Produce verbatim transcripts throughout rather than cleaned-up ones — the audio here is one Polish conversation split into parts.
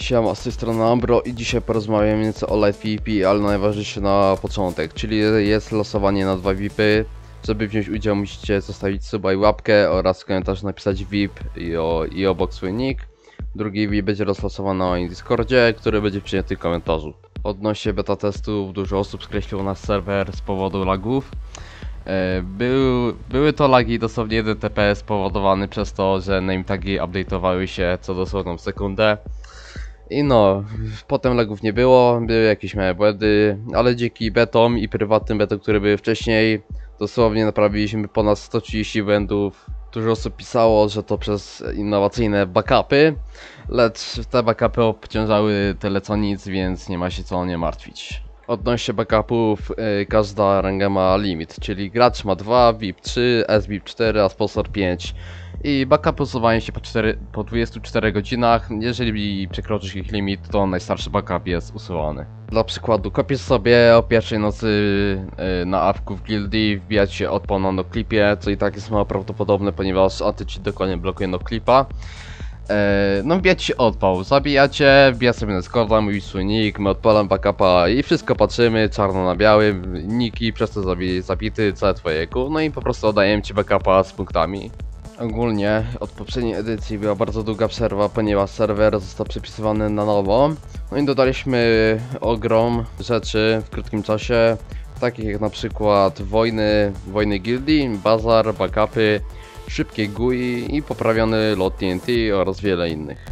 Siema, z tej strony Ambro i dzisiaj porozmawiamy nieco o Light PvP, ale najważniejsze na początek, czyli jest losowanie na dwa V I P-y. Żeby wziąć udział musicie zostawić suba i łapkę oraz w komentarzu napisać V I P i, o, i obok swój nick. Drugi V I P będzie rozlosowany na moim Discordzie, który będzie przyjęty w komentarzu. Odnośnie beta testów dużo osób skreśliło nasz serwer z powodu lagów. Był, były to lagi dosłownie jeden T P spowodowany przez to, że name tagi update'owały się co dosłowną sekundę. I no, potem lagów nie było, były jakieś małe błędy, ale dzięki betom i prywatnym betom, które były wcześniej, dosłownie naprawiliśmy ponad sto trzydzieści błędów. Dużo osób pisało, że to przez innowacyjne backupy, lecz te backupy obciążały tyle co nic, więc nie ma się co nie martwić. Odnośnie backupów, yy, każda ranga ma limit, czyli gracz ma dwa, V I P trzy, S V I P cztery, a sponsor pięć. I backupy usuwają się po, cztery, po dwudziestu czterech godzinach. Jeżeli przekroczysz ich limit, to najstarszy backup jest usuwany. Dla przykładu, kopiesz sobie o pierwszej nocy yy, na awku w gildii, wbijać się odpał na noclipie, co i tak jest mało prawdopodobne, ponieważ anty-cheat dokładnie blokuje noclipa. Eee, no wbijać się odpał, zabijacie, wbija sobie na Discorda, mówi swój nick, my odpalam backupa i wszystko patrzymy, czarno na białym, niki przez to zabi zabity, całe twoje kół, no i po prostu oddajemy ci backupa z punktami. Ogólnie od poprzedniej edycji była bardzo długa przerwa, ponieważ serwer został przepisywany na nowo. No i dodaliśmy ogrom rzeczy w krótkim czasie, takich jak na przykład wojny, wojny gildii, bazar, backupy, szybkie G U I i poprawiony lot T N T oraz wiele innych.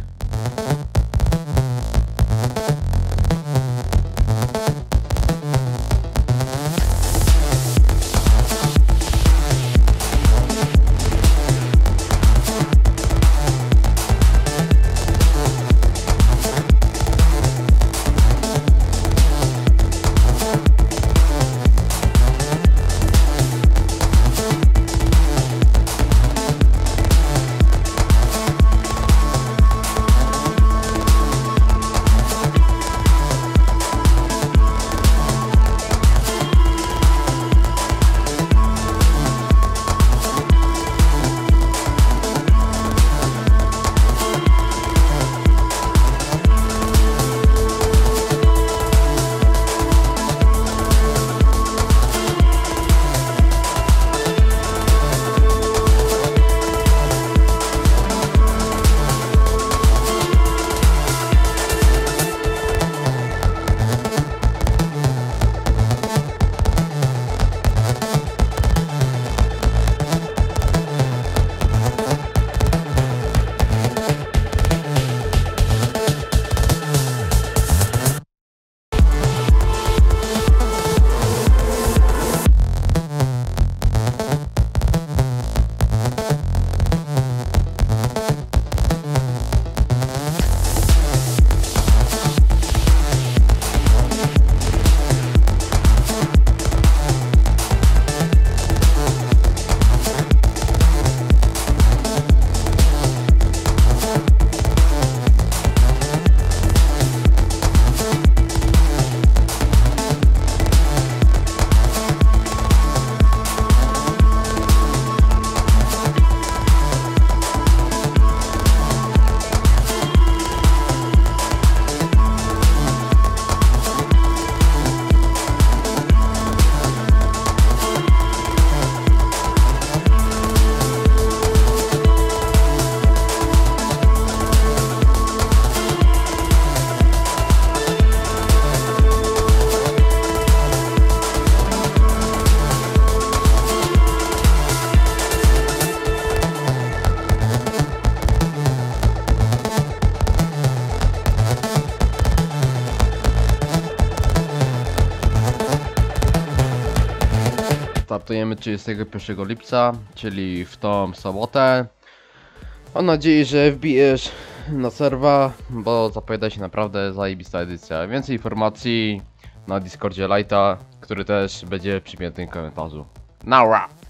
Startujemy trzydziestego pierwszego lipca, czyli w tą sobotę. Mam nadzieję, że wbijesz na serwa, bo zapowiada się naprawdę zajebista edycja. Więcej informacji na Discordzie Lighta, który też będzie przypięty w komentarzu. Nara!